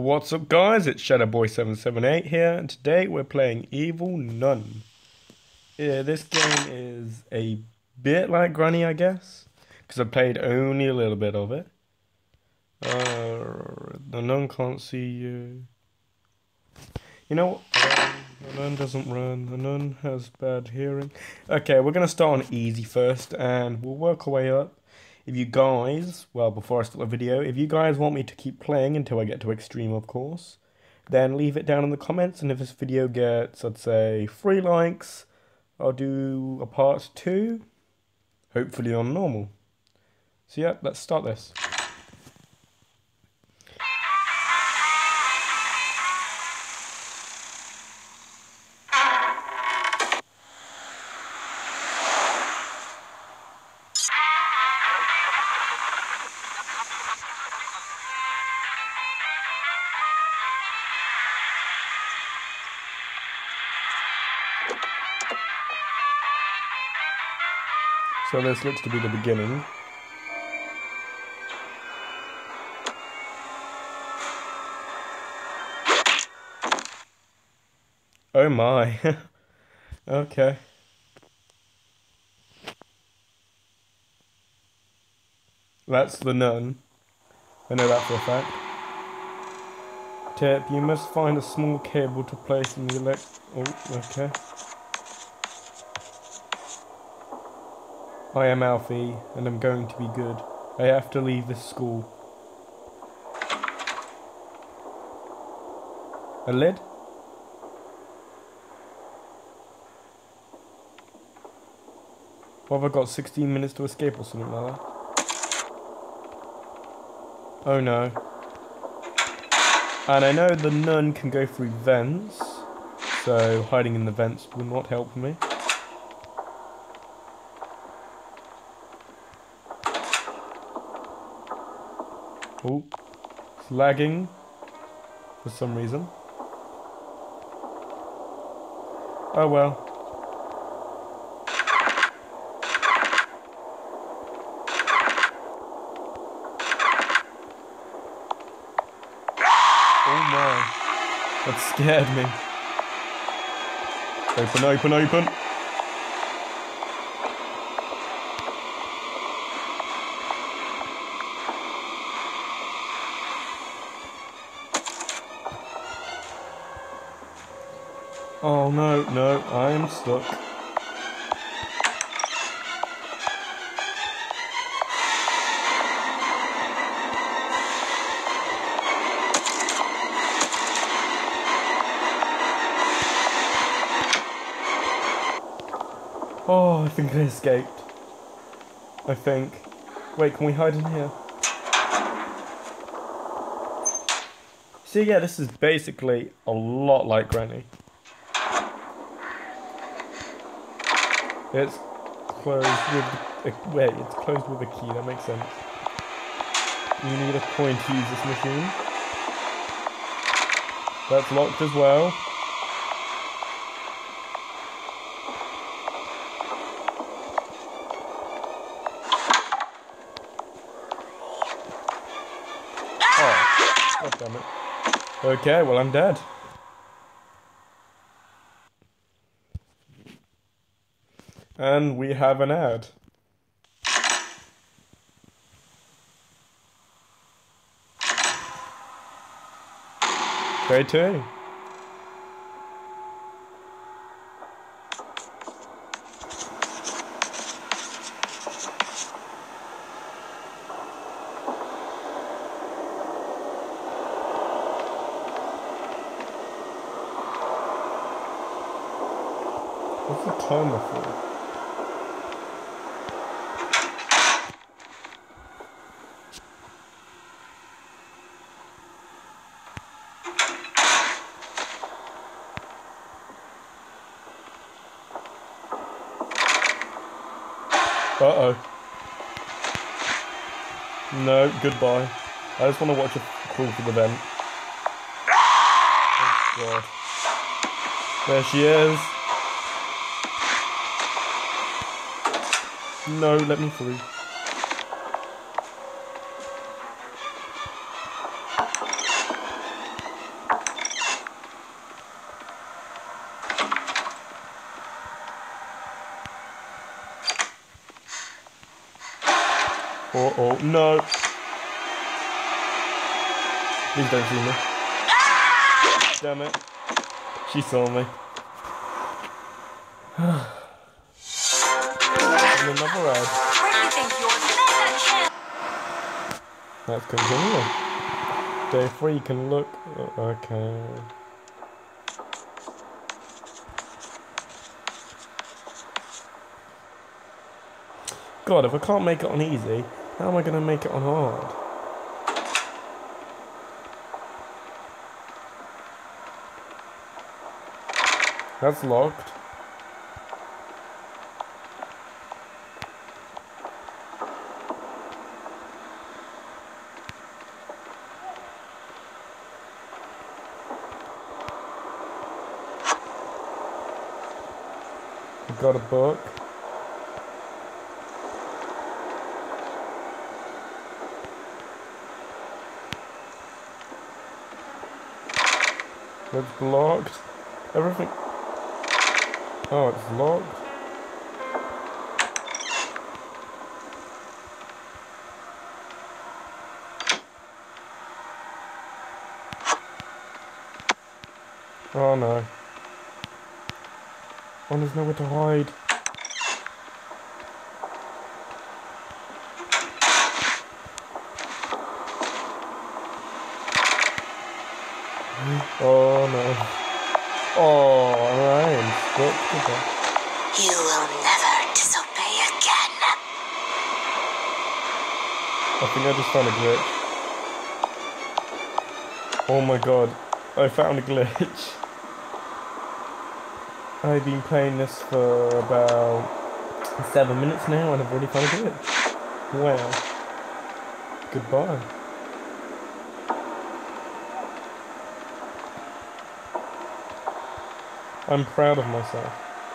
What's up guys, it's Shadowboy778 here, and today we're playing Evil Nun. Yeah, this game is a bit like Granny, I guess, because I played only a little bit of it. The nun can't see you. You know what? The nun doesn't run, the nun has bad hearing. Okay, we're going to start on easy first, and we'll work our way up. If you guys, well, before I start the video, if you guys want me to keep playing until I get to extreme, of course, then leave it down in the comments, and if this video gets, I'd say, 3 likes, I'll do a part 2, hopefully on normal. So yeah, let's start this. So this looks to be the beginning. Oh my. Okay. That's the nun. I know that for a fact. Tip, you must find a small cable to place in the Oh, okay. I am Alfie, and I'm going to be good. I have to leave this school. A lid? What have I got, 16 minutes to escape or something like that? Oh no. And I know the nun can go through vents, so hiding in the vents will not help me. Oh, it's lagging for some reason. Oh well. Oh my, that scared me. Open, open, open. Oh no, no, I am stuck. Oh, I think I escaped. I think. Wait, can we hide in here? So yeah, this is basically a lot like Granny. It's closed with it's closed with a key, that makes sense. You need a coin to use this machine. That's locked as well. Oh, god damn it. Okay, well I'm dead. And we have an ad. Day 2. What's the timer for? Uh-oh. No, goodbye. I just want to watch her crawl through the vent. Oh, God. There she is. No, let me through. Oh, no. Please don't see me. Damn it. She saw me. And another ad. Where do you think your mega kill? Let's continue. Day 3, you can look. Okay. God, if I can't make it on easy, how am I going to make it on hard? That's locked. I've got a book. It's blocked. Everything. Oh, it's locked. Oh no. Oh, there's nowhere to hide. Oh no. Oh, I'm stuck to that. You will never disobey again. I think I just found a glitch. Oh my god. I found a glitch. I've been playing this for about 7 minutes now and I've already found a glitch. Wow. Goodbye. I'm proud of myself.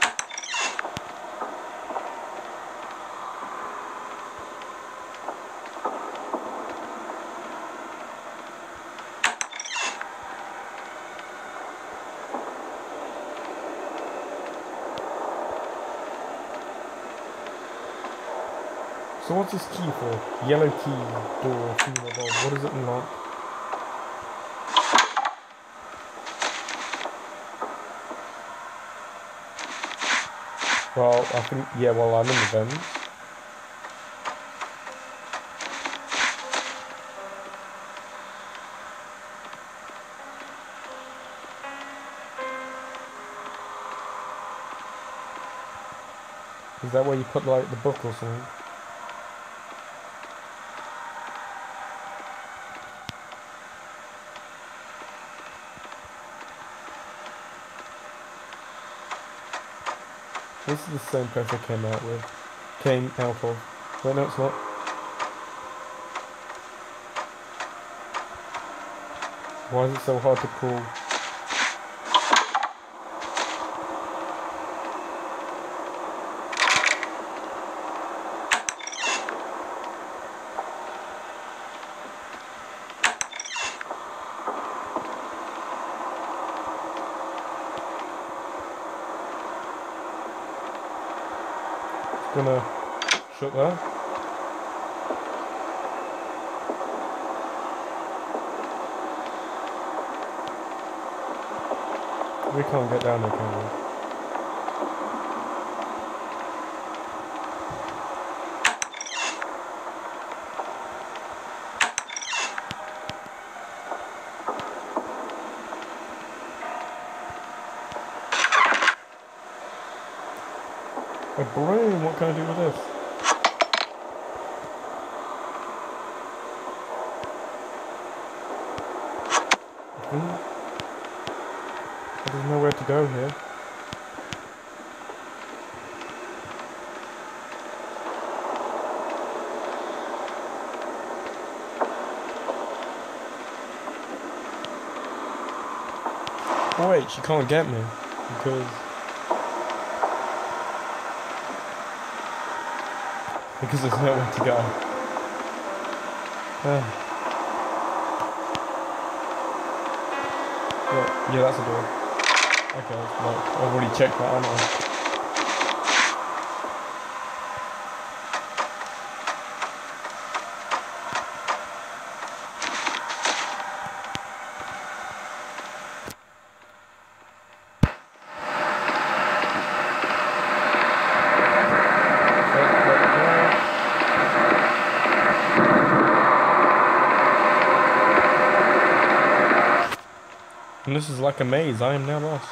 So what's this key for? Yellow key, door, female bulb. What does it unlock? Well, I think, yeah, well, I'm in the vents. Is that where you put, like, the book or something? This is the same place I came out of. Wait, no, it's not. Why is it so hard to crawl? Gonna shut that. We can't get down there, can we? A broom, what can I do with this? There's nowhere to go here. Oh, wait, she can't get me because there's nowhere to go. Yeah, that's a door. Okay, it's locked. I've already checked that, haven't I? And this is like a maze. I am now lost.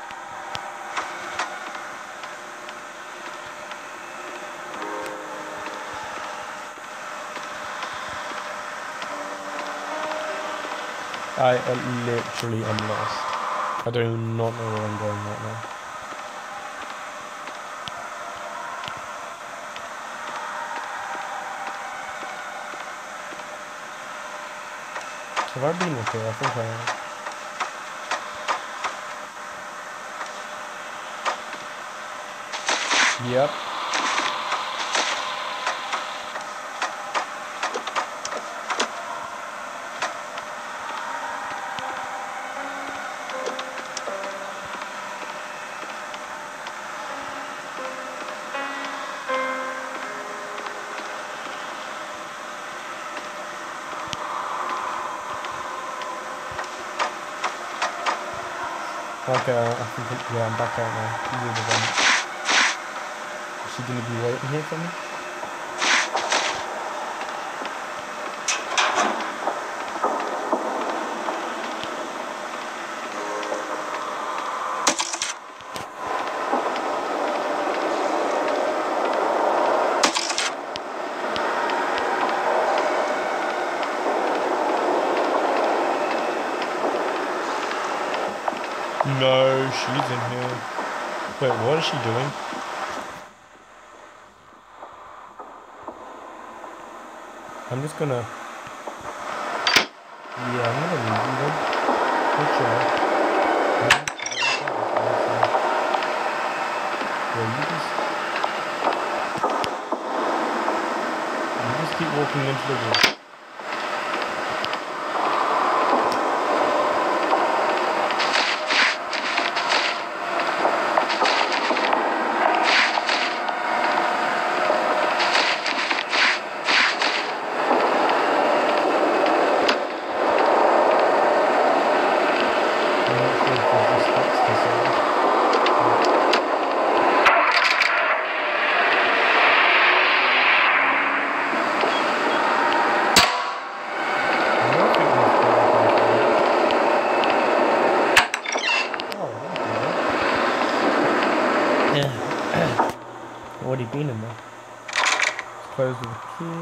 I literally am lost. I do not know where I'm going right now. Have I been up here? I think I have. Yep. Okay, I think, yeah, I'm back out now. These are the vents. Is she gonna be waiting here for me? No, she's in here. Wait, what is she doing? I'm just gonna... Yeah, I'm gonna leave you then. For sure. Yeah, you just keep walking into the wall. Already been in there. Close with a key.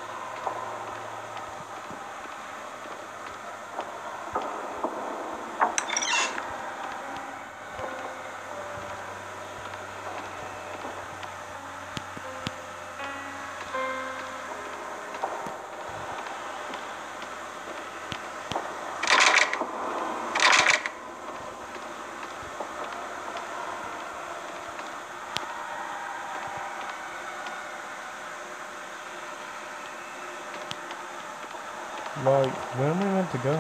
Like, where am I meant to go?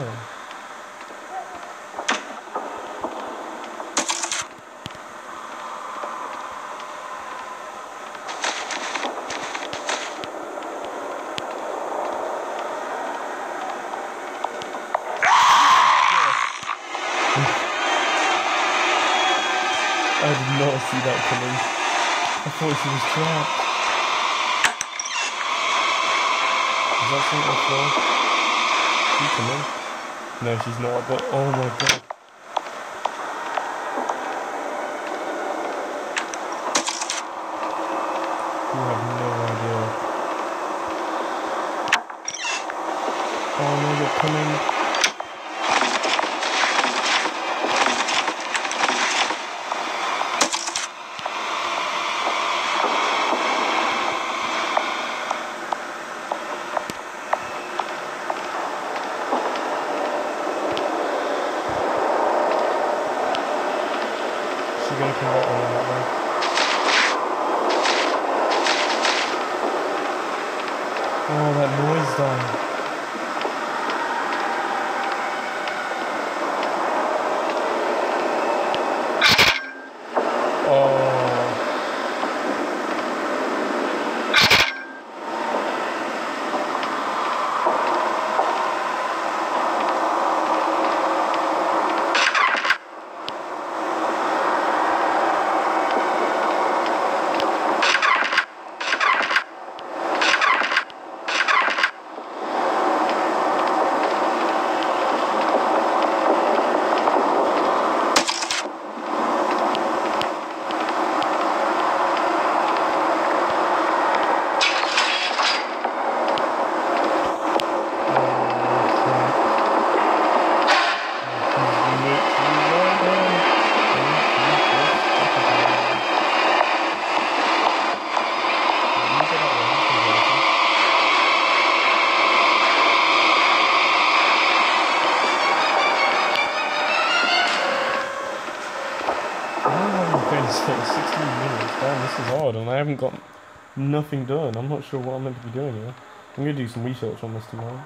I did not see that coming. I thought she was trapped. Is that something I saw? Come in. No, she's not, but oh my god. You have no idea. Oh no, you're coming. She's gonna come back on that way. Oh, that noise died. I'm going to say 16 minutes. Damn, this is hard, and I haven't got nothing done. I'm not sure what I'm meant to be doing here. I'm going to do some research on this tomorrow.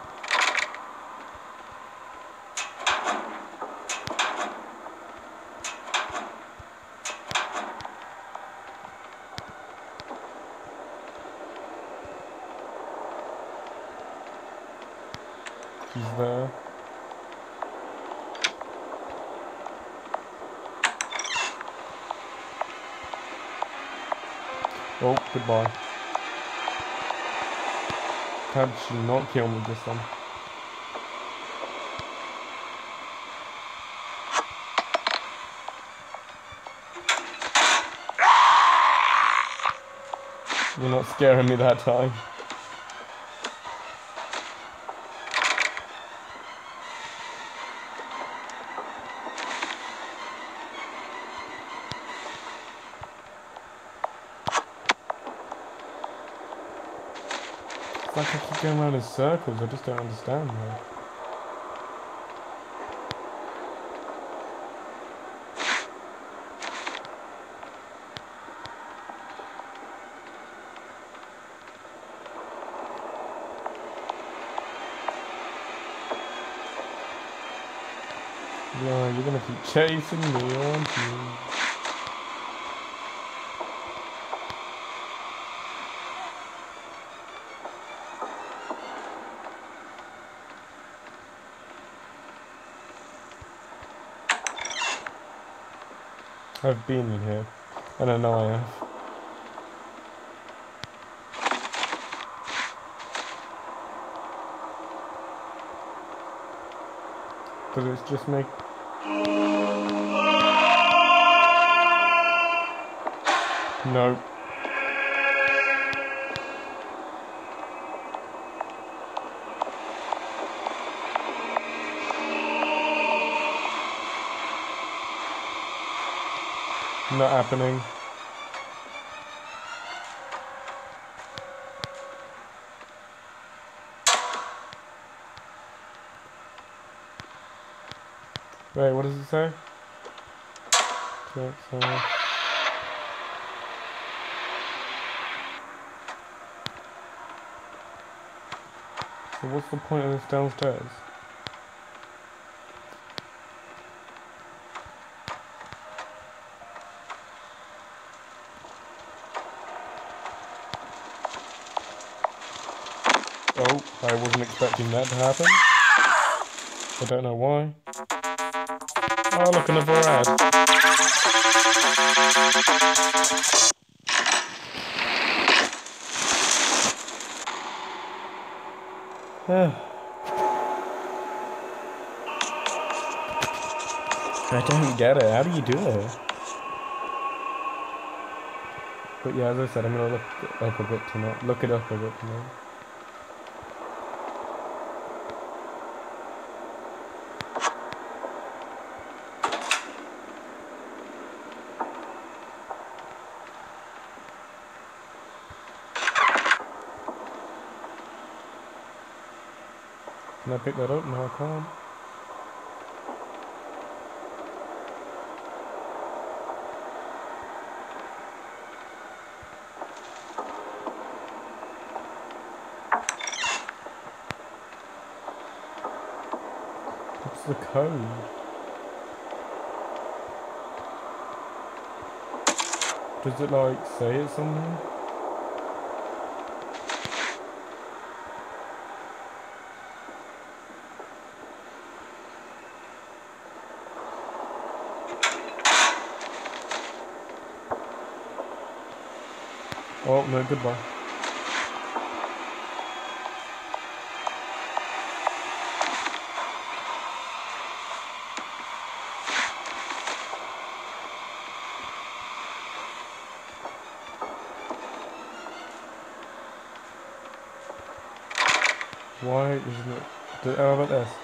He's there. Oh, goodbye. How did she not kill me this time? You're not scaring me that time. It's like I keep going around in circles, I just don't understand that. Yeah, you're gonna keep chasing me, aren't you? I've been in here, and I know I have. Because it's just me. No. Not happening. Wait, what does it say? So what's the point of this downstairs? Oh, I wasn't expecting that to happen. I don't know why. Oh, look, another ad. I don't get it. How do you do it? But yeah, as I said, I'm gonna look it up a bit tonight. Look it up a bit tonight. Can I pick that up? No, I can't. What's the code? Does it like say it somewhere? Oh, no, goodbye. Why isn't it? How about this?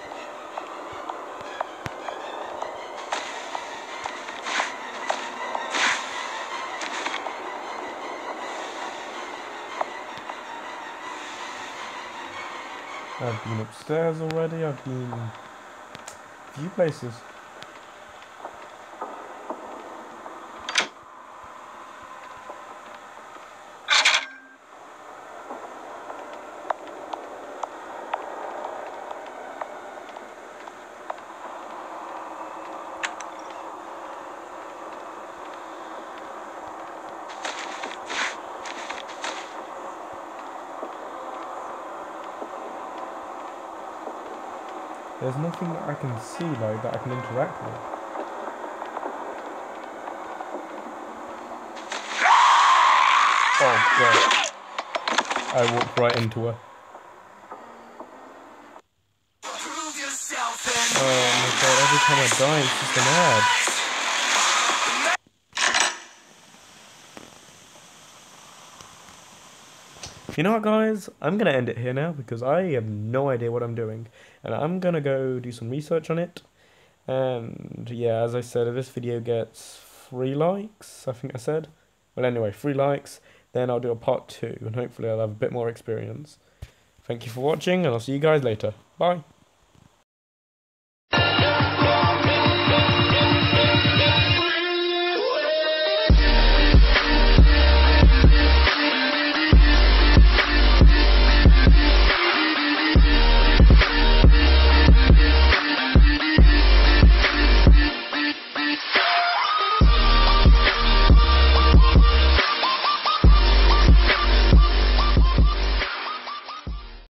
I've been upstairs already, I've been a few places. There's nothing that I can see like that I can interact with. Oh god. I walked right into her. Oh my god, every time I die it's just an ad. You know what guys, I'm going to end it here now because I have no idea what I'm doing. And I'm going to go do some research on it. And yeah, as I said, if this video gets 3 likes, I think I said. Well anyway, 3 likes, then I'll do a part 2 and hopefully I'll have a bit more experience. Thank you for watching and I'll see you guys later. Bye.